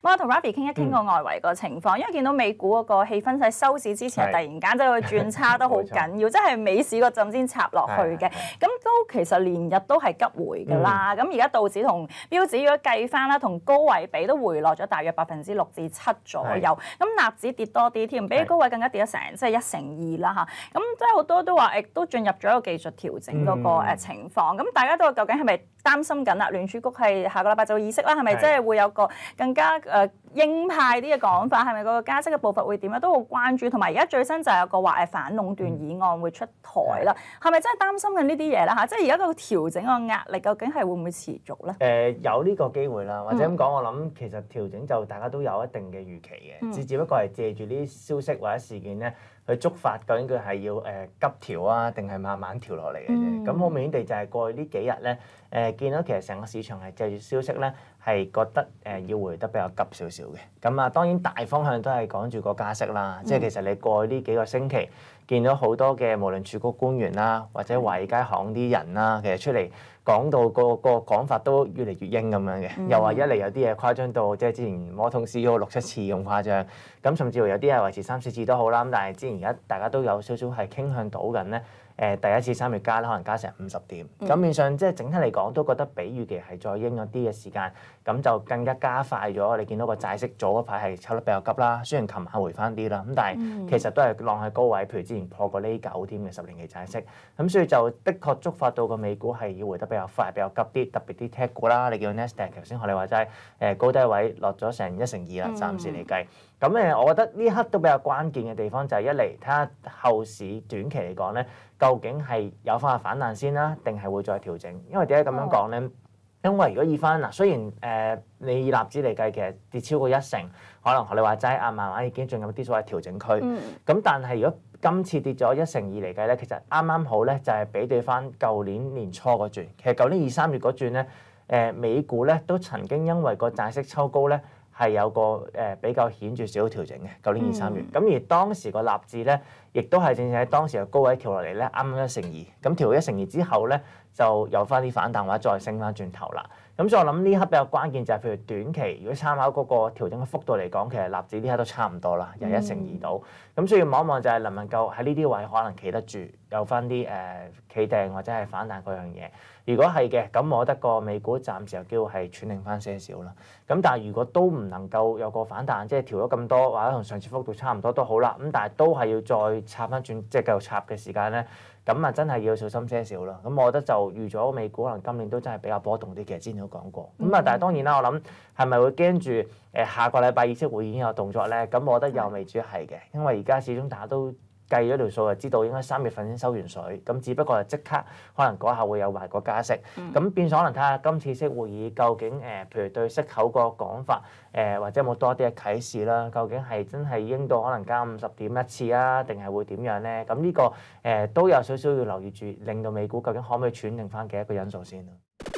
我同 Ravi 傾一傾個外圍個情況，因為見到美股嗰個氣氛喺收市之前係突然間即係會轉差得好緊要，即係美市嗰陣先插落去嘅。咁都其實連日都係急回㗎啦。咁而家道指同標指如果計翻啦，同高位比都回落咗大約6%至7%左右。咁納指跌多啲添，比高位更加跌咗成即係1%2啦嚇。咁即係好多都話亦都進入咗一個技術調整嗰個情況。咁大家都究竟係咪擔心緊啦？聯儲局係下個禮拜就會議息啦，係咪即係會有個更加鷹派啲嘅講法？係咪個加息嘅步伐會點咧？都好關注。同埋而家最新就有個話反壟斷議案會出台啦。係咪真係擔心緊呢啲嘢啦嚇？即係而家個調整個壓力究竟係會唔會持續咧？ 有呢個機會啦，或者咁講，我諗其實調整就大家都有一定嘅預期嘅，只不過係借住呢啲消息或者事件咧，去觸發究竟佢係要急調啊，定係慢慢調落嚟嘅啫。咁好明顯地就係過去呢幾日咧，見到其實成個市場係借住消息咧，係覺得要回得比較急少少嘅。咁啊，當然大方向都係講住個加息啦。即係其實你過去呢幾個星期見到好多嘅無論儲局官員啦，或者華爾街行啲人啦，其實出嚟講到個講法都越嚟越鷹咁樣嘅。又話一嚟有啲嘢誇張到即係之前摩通 CEO 6、7次咁誇張，咁甚至乎有啲係維持3、4次都好啦。咁但係之前而家大家都有少少係傾向到緊咧。第一次3月加咧，可能加成50點，咁面上即係整體嚟講都覺得比預期係再鷹咗啲嘅時間，咁就更加加快咗。你見到個債息早嗰排係抽得比較急啦，雖然琴晚回翻啲啦，咁但係其實都係浪喺高位，譬如之前破過呢9添嘅10年期債息，咁所以就的確觸發到個美股係要回得比較快、比較急啲，特別啲 tech 股啦，你見到 Nasdaq 頭先學你話齋，高低位落咗成1成2啦，暫時嚟計。咁我覺得呢刻都比較關鍵嘅地方就係一嚟睇下後市短期嚟講咧，究竟係有翻個反彈先啦，定係會再調整？因為點解咁樣講咧？因為如果以翻嗱，雖然你以納指嚟計，其實跌超過1成，可能學你話齋慢慢已經進入啲所謂調整區。咁但係如果今次跌咗1成2嚟計咧，其實啱啱好咧就係比對翻舊年年初嗰轉。其實舊年2、3月嗰轉咧，美股咧都曾經因為個債息抽高咧，係有個比較顯著少少調整嘅，舊年2、3月。咁而當時個納指咧，亦都係正正喺當時嘅高位調落嚟咧，啱啱1成2。咁調到1成2之後咧，就有翻啲反彈或者再升翻轉頭啦。咁所以我諗呢刻比較關鍵就係譬如短期，如果參考嗰個調整嘅幅度嚟講，其實納指呢刻都差唔多啦，由1成2到。咁所以望一望就係能唔能夠喺呢啲位可能企得住，有翻啲企定或者係反彈嗰樣嘢。如果係嘅，咁我覺得個美股暫時有機會係喘定翻些少啦。咁但係如果都唔能夠有個反彈，即係調咗咁多，或者同上次幅度差唔多都好啦。咁但係都係要再插翻轉，即係繼續插嘅時間咧，咁啊真係要小心些少啦。咁我覺得就預咗美股可能今年都真係比較波動啲嘅，之前都講過。咁啊，但係當然啦，我諗係咪會驚住下個禮拜議息會已經有動作咧？咁我覺得又未至於係嘅，因為而家始終大家都計咗條數就知道應該3月份先收完水，咁只不過係即刻可能嗰下會有埋個加息，咁變咗可能睇下今次息會議究竟譬如對息口個講法或者有冇多啲嘅啟示啦？究竟係真係鷹到可能加50點一次啊，定係會點樣咧？咁呢個都有少少要留意住，令到美股究竟可唔可以喘定翻嘅一個因素先啦。